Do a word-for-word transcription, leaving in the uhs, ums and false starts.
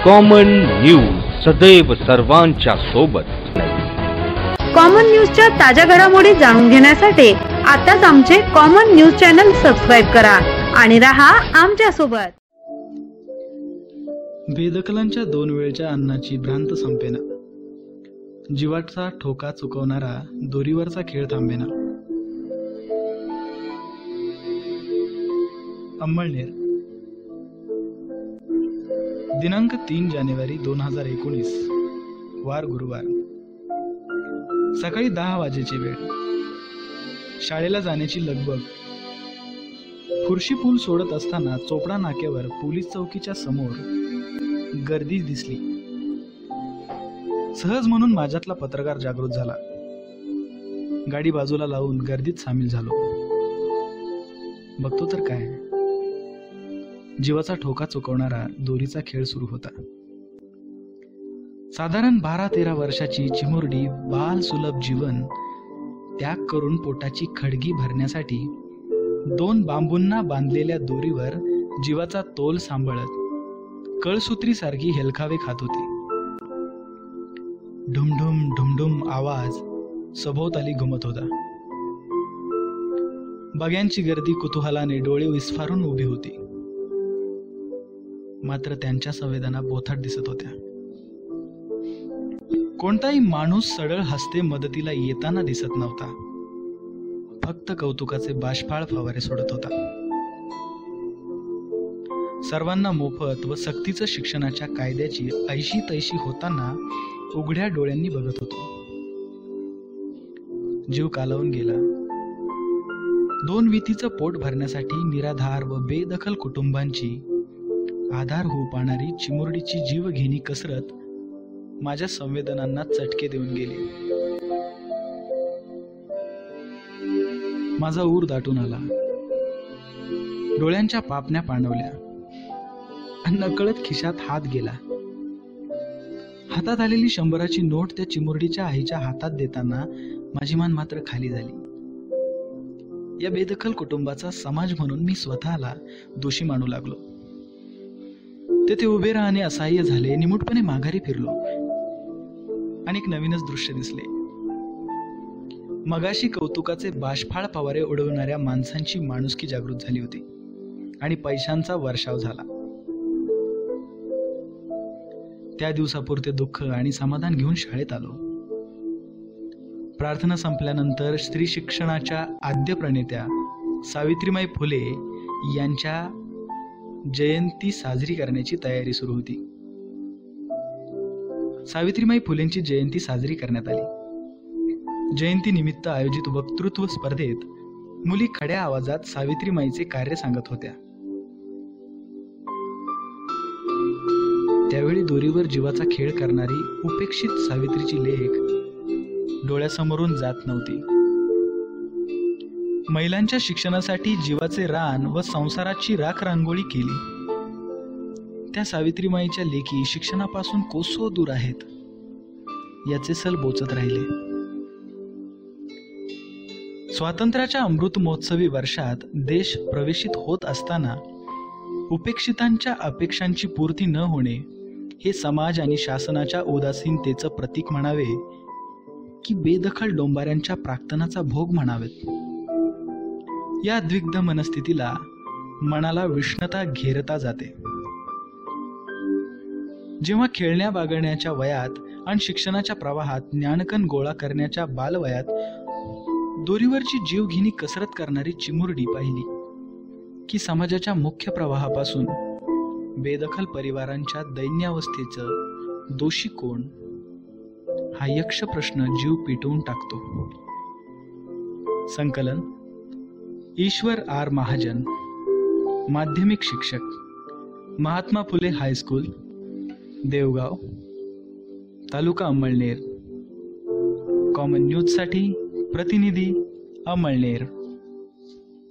Common news, सदैव सर्वांच्या सोबत. कॉमन न्यूजच्या ताज्या घडामोडी जाणून घेण्यासाठी आताच आमचे कॉमन न्यूज चॅनल सबस्क्राइब करा आणि रहा आमच्या सोबत. बेदखलांच्या दोन वेळच्या अन्नाची भ्रांत संपेना, जीवाचा ठोका चुकवणारा दोरीवरचा खेळ थांबेना. अंमळनेर, दिनांक तीन जानेवारी दोन हजार एकोणीस, वार गुरुवार. सकाळी दहा वाजेची वेळ. शाळेला जाण्याची लगबग. फुरशी पूल सोडत असताना चोपडा नाक्यावर पोलीस चौकीच्या समोर गर्दी दिसली. सहज म्हणून माझ्यातला पत्रकार जागृत झाला. गाडी बाजूला लावून गर्दीत सामील झालो. बघतो तर काय, जीवाचा ठोका चुकवणारा दोरीचा खेळ सुरू होता. साधारण बारा तेरा वर्षाची चिमुरडी बाल सुलभ जीवन त्याग करून पोटाची खडगी भरण्यासाठी दोन बांबूंना बांधलेल्या दोरीवर जीवाचा तोल सांभाळत कळसूत्री सारखी हेलखावे खात होती. ढुमढुम ढुमढुम आवाज सभोवताली घुमत होता. बग्यांची गर्दी कुतूहलाने डोळे विस्फारून उभी होती. मात्र त्यांच्या संवेदना बोथट दिसत होत्या. कोणताही माणूस सडळ हस्ते मदतीला येताना दिसत नव्हता. फक्त कौतुकाचे बाष्पाळ फवारे सोडत होता. सर्वांना मोफत व सक्तीचं शिक्षणाच्या कायद्याची ऐशी तैशी होताना उघड्या डोळ्यांनी बघत होतो. जीव कालावून गेला. दोन वितीचं पोट भरण्यासाठी निराधार व बेदखल कुटुंबांची आधार होऊ पाहणारी चिमुरडीची जीवघेणी कसरत माझ्या संवेदनांना चटके देऊन गेली. माझा ऊर दाटून आला. डोळ्यांच्या पापण्या पाणवल्या. नकळत खिशात हात गेला. हातात आलेली शंभराची नोट त्या चिमुरडीच्या आईच्या हातात देताना माझी मान मात्र खाली झाली. या बेदखल कुटुंबाचा समाज म्हणून मी स्वतःला दोषी मानू लागलो. तेथे उभे राहणे असह्य झाले. निमूटपणे माघारी फिरलो आणि एक नवीनच दृश्य दिसले. मगाशी कौतुकाचे बाष्पाळ फवारे उडवणाऱ्या माणसांची माणुसकी जागृत झाली होती आणि पैशांचा वर्षाव झाला. त्या दिवसापुरते दुःख आणि समाधान घेऊन शाळेत आलो. प्रार्थना संपल्यानंतर स्त्री शिक्षणाच्या आद्य प्रणेत्या सावित्रीबाई फुले यांच्या जयंती साजरी करण्याची तयारी सुरू होती. सावित्रीबाई फुलेंची जयंती साजरी करण्यात आली. जयंती निमित्त आयोजित वक्तृत्व स्पर्धेत मुली खड्या आवाजात सावित्रीबाईंचे कार्य सांगत होत्या. त्यावेळी दोरीवर जीवाचा खेळ करणारी उपेक्षित सावित्रीची लेख डोळ्यासमोरून जात नव्हती. महिलांच्या शिक्षणासाठी जीवाचे रान व संसाराची राख रांगोळी केली. त्या सावित्रीबाईंच्या लेखी शिक्षणापासून कोसो दूर आहेत याचे सल बोचत राहिले. स्वातंत्र्याच्या अमृत महोत्सवी वर्षात देश प्रवेशित होत असताना उपेक्षितांच्या अपेक्षांची पूर्ती न होणे हे समाज आणि शासनाच्या उदासीनतेचं प्रतीक म्हणावे की बेदखल डोंबाऱ्यांच्या प्राक्तनाचा भोग म्हणावेत. या द्विग्ध मनस्थितीला मनाला विष्णता घेरता जाते. जेव्हा खेळण्या बागडण्याच्या वयात आणि शिक्षणाच्या प्रवाहात ज्ञानकण गोळा करण्याच्या बालवयात दोरीवरची जीवघेणी कसरत करणारी चिमुरडी पाहिली की समाजाच्या मुख्य प्रवाहापासून बेदखल परिवारांच्या दैन्यावस्थेचं दोषी कोण हा यक्ष प्रश्न जीव पेटवून टाकतो. संकलन ईश्वर आर महाजन, माध्यमिक शिक्षक, Mahatma Phule high school, Devgaon, taluka Amalner. Common news साठी प्रतिनिधी अंमळनेर.